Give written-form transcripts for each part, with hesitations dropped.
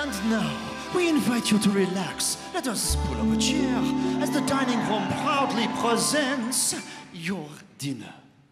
And now, we invite you to relax. Let us pull up a chair as the dining room proudly presents your dinner.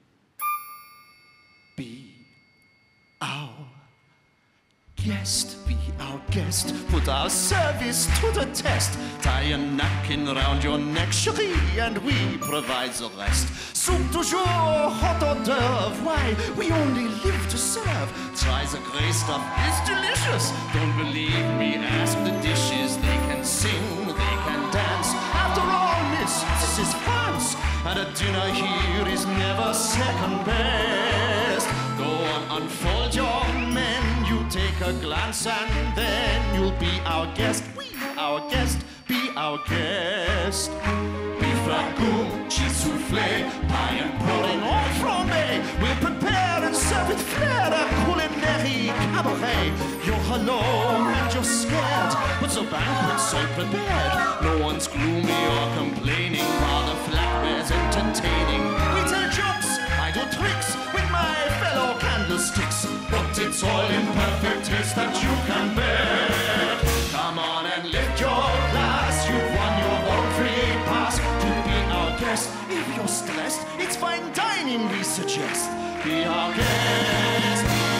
Be our guest, be our guest. Put our service to the test. Tie a napkin round your neck, chérie, and we provide the rest. Soup du jour, hot hors d'oeuvre. Why, we only live to serve. Try the gray stuff, it's delicious. Don't believe me, ask the dishes. They can sing, they can dance. After all, miss, this is France, and a dinner here is never second best. Go on, unfold your menu, take a glance, and then you'll be our guest. We, our guest, be our guest. Beef ragout, cheese soufflé, pie and pudding, all flambé. We'll prepare and serve with flair a culinary cabaret. You're alone and you're scared, but the banquet's all prepared. No one's gloomy or complaining while the flatware's entertaining. We tell jokes, I do tricks with my fellow candlesticks, but it's all in perfect taste that you can bear. Come on and lift your glass, you've won your whole free pass to be our guest. If you're stressed, it's fine dining we suggest. Be our guest.